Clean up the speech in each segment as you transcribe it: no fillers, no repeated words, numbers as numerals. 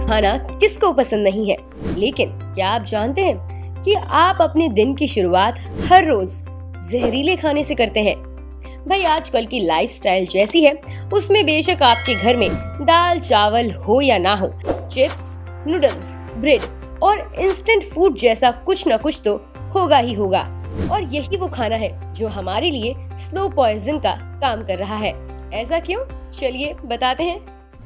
खाना किसको पसंद नहीं है, लेकिन क्या आप जानते हैं कि आप अपने दिन की शुरुआत हर रोज जहरीले खाने से करते हैं। भाई आजकल की लाइफस्टाइल जैसी है, उसमें बेशक आपके घर में दाल चावल हो या ना हो, चिप्स, नूडल्स, ब्रेड और इंस्टेंट फूड जैसा कुछ न कुछ तो होगा ही होगा। और यही वो खाना है जो हमारे लिए स्लो पॉइजन का काम कर रहा है। ऐसा क्यों? चलिए बताते हैं।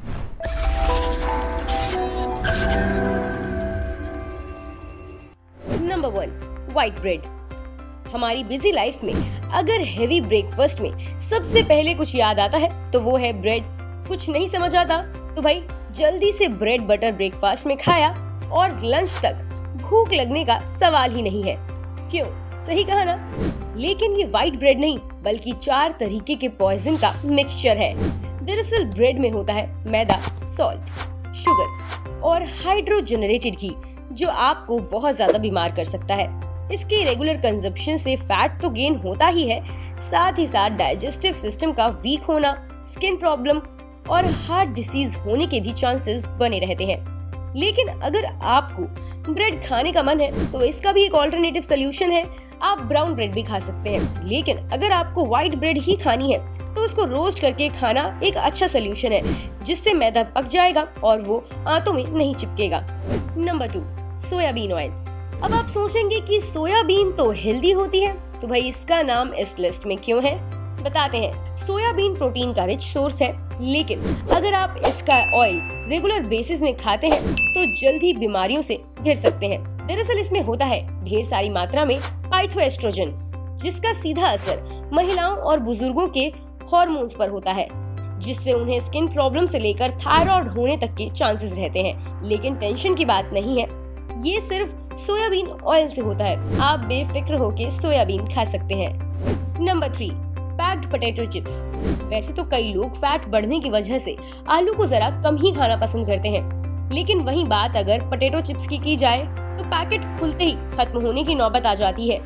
Number 1, white bread. हमारी बिजी लाइफ में अगर हेवी ब्रेकफास्ट में सबसे पहले कुछ याद आता है तो वो है ब्रेड। कुछ नहीं समझ आता तो भाई जल्दी से ब्रेड बटर ब्रेकफास्ट में खाया और लंच तक भूख लगने का सवाल ही नहीं है। क्यों? सही कहा ना? लेकिन ये व्हाइट ब्रेड नहीं बल्कि 4 तरीके के पॉइजन का मिक्सचर है। दरअसल ब्रेड में होता है मैदा, सॉल्ट, शुगर और हाइड्रोजनरेटेड घी, जो आपको बहुत ज्यादा बीमार कर सकता है। इसके रेगुलर कंजप्शन से फैट तो गेन होता ही है, साथ ही साथ डाइजेस्टिव सिस्टम का वीक होना, स्किन प्रॉब्लम और हार्ट डिसीज होने के भी चांसेस बने रहते हैं। लेकिन अगर आपको ब्रेड खाने का मन है तो इसका भी एक ऑल्टरनेटिव सोल्यूशन है। आप ब्राउन ब्रेड भी खा सकते हैं, लेकिन अगर आपको व्हाइट ब्रेड ही खानी है तो उसको रोस्ट करके खाना एक अच्छा सोल्यूशन है, जिससे मैदा पक जाएगा और वो आंतों में नहीं चिपकेगा। Number 2, soybean oil. अब आप सोचेंगे कि सोयाबीन तो हेल्दी होती है, तो भाई इसका नाम इस लिस्ट में क्यों है? बताते हैं। सोयाबीन प्रोटीन का रिच सोर्स है, लेकिन अगर आप इसका ऑयल रेगुलर बेसिस में खाते हैं तो जल्दी बीमारियों से घिर सकते हैं। दरअसल इसमें होता है ढेर सारी मात्रा में पाइथोएस्ट्रोजन, जिसका सीधा असर महिलाओं और बुजुर्गों के हार्मोन्स पर होता है, जिससे उन्हें स्किन प्रॉब्लम से लेकर थायराइड होने तक के चांसेस रहते हैं। लेकिन टेंशन की बात नहीं है, ये सिर्फ सोयाबीन ऑयल से होता है। आप बेफिक्र होकर सोयाबीन खा सकते हैं। Number 3, packed potato chips. वैसे तो कई लोग फैट बढ़ने की वजह से आलू को जरा कम ही खाना पसंद करते हैं, लेकिन वही बात अगर पोटैटो चिप्स की जाए तो पैकेट खुलते ही खत्म होने की नौबत आ जाती है।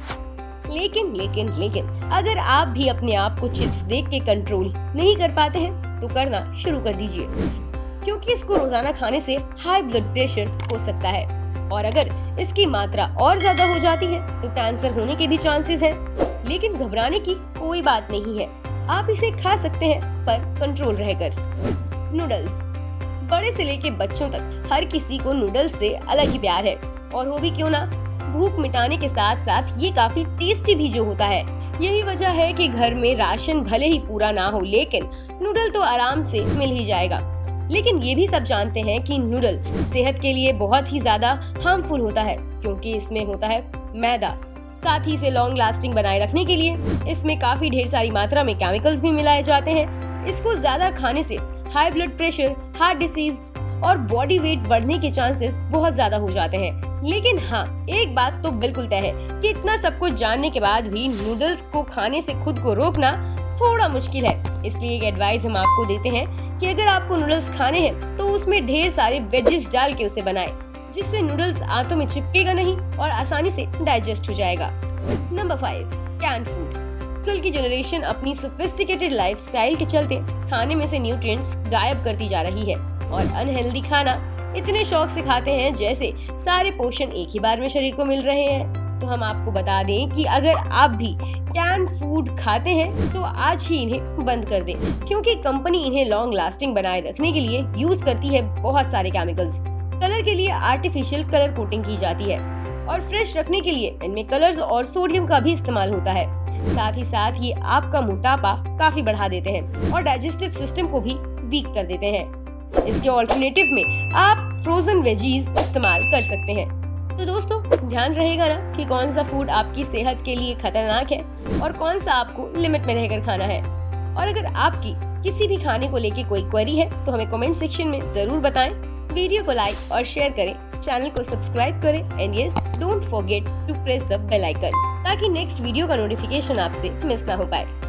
लेकिन अगर आप भी अपने आप को चिप्स देख के कंट्रोल नहीं कर पाते हैं तो करना शुरू कर दीजिए, क्योंकि इसको रोजाना खाने से हाई ब्लड प्रेशर हो सकता है, और अगर इसकी मात्रा और ज्यादा हो जाती है तो कैंसर होने के भी चांसेस हैं। लेकिन घबराने की कोई बात नहीं है, आप इसे खा सकते हैं, पर कंट्रोल रहकर। नूडल्स। बड़े से लेके बच्चों तक हर किसी को नूडल्स से अलग ही प्यार है, और वो भी क्यों ना, भूख मिटाने के साथ साथ ये काफी टेस्टी भी जो होता है। यही वजह है कि घर में राशन भले ही पूरा ना हो, लेकिन नूडल तो आराम से मिल ही जाएगा। लेकिन ये भी सब जानते हैं कि नूडल सेहत के लिए बहुत ही ज्यादा हार्मफुल होता है, क्योंकि इसमें होता है मैदा। साथ ही इसे लॉन्ग लास्टिंग बनाए रखने के लिए इसमें काफी ढेर सारी मात्रा में केमिकल्स भी मिलाए जाते हैं। इसको ज्यादा खाने से high blood pressure, heart disease और बॉडी वेट बढ़ने के चांसेस बहुत ज्यादा हो जाते हैं। लेकिन हाँ, एक बात तो बिल्कुल तय है कि इतना सब कुछ जानने के बाद भी नूडल्स को खाने से खुद को रोकना थोड़ा मुश्किल है। इसलिए एक एडवाइस हम आपको देते हैं कि अगर आपको नूडल्स खाने हैं तो उसमें ढेर सारे वेजेस डाल के उसे बनाएं, जिससे नूडल्स आंतों में चिपकेगा नहीं और आसानी से डाइजेस्ट हो जाएगा। Number 5, can food. कल की जनरेशन अपनी सोफिस्टिकेटेड लाइफस्टाइल के चलते खाने में से न्यूट्रिएंट्स गायब करती जा रही है, और अनहेल्दी खाना इतने शौक से खाते हैं जैसे सारे पोषण एक ही बार में शरीर को मिल रहे हैं। तो हम आपको बता दें कि अगर आप भी कैन फूड खाते हैं तो आज ही इन्हें बंद कर दें, क्योंकि कंपनी इन्हें लॉन्ग लास्टिंग बनाए रखने के लिए यूज करती है बहुत सारे केमिकल्स। कलर के लिए आर्टिफिशियल कलर कोटिंग की जाती है, और फ्रेश रखने के लिए इनमें कलर्स और सोडियम का भी इस्तेमाल होता है। साथ ही साथ ये आपका मोटापा काफी बढ़ा देते हैं और डाइजेस्टिव सिस्टम को भी वीक कर देते हैं। इसके ऑल्टरनेटिव में आप फ्रोजन वेजीज इस्तेमाल कर सकते हैं। तो दोस्तों, ध्यान रहेगा ना कि कौन सा फूड आपकी सेहत के लिए खतरनाक है और कौन सा आपको लिमिट में रहकर खाना है। और अगर आपकी किसी भी खाने को लेके कोई क्वेरी है तो हमें कमेंट सेक्शन में जरूर बताएं। वीडियो को लाइक और शेयर करें, चैनल को सब्सक्राइब करें, and yes, don't forget to press the bell icon, ताकि नेक्स्ट वीडियो का नोटिफिकेशन आपसे मिस ना हो पाए।